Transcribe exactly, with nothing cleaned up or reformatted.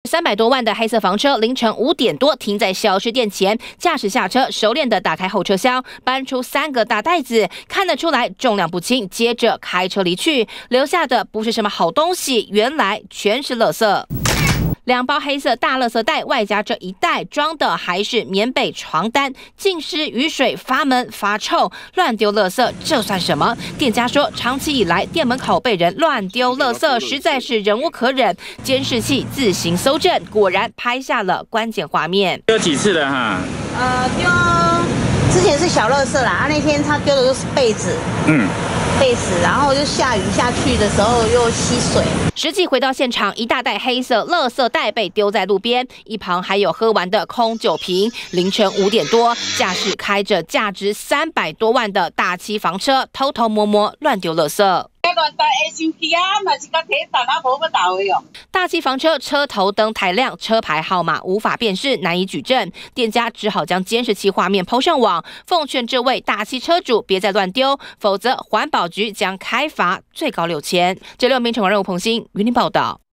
三百多万的黑色房车，凌晨五点多停在小吃店前，驾驶下车，熟练的打开后车厢，搬出三个大袋子，看得出来重量不轻。接着开车离去，留下的不是什么好东西，原来全是垃圾。 两包黑色大垃圾袋，外加这一袋装的还是棉被、床单，浸湿雨水，发闷发臭，乱丢垃圾，这算什么？店家说，长期以来店门口被人乱丢垃圾，实在是忍无可忍。监视器自行搜证，果然拍下了关键画面。 丢几次了哈？ 呃，丢之前是小垃圾啦，啊那天他丢的都是被子，嗯。 被子，然后就下雨下去的时候又吸水。 实际回到现场，一大袋黑色垃圾袋被丢在路边，一旁还有喝完的空酒瓶。凌晨五点多，驾驶开着价值三百多万的大漆房车，偷偷摸摸乱丢垃圾。 大漆房车车头灯太亮，车牌号码无法辨识，难以举证。店家只好将监视器画面抛上网，奉劝这位大漆车主别再乱丢，否则环保局将开罚最高六千。这六名城管任务彭鑫，云林报道。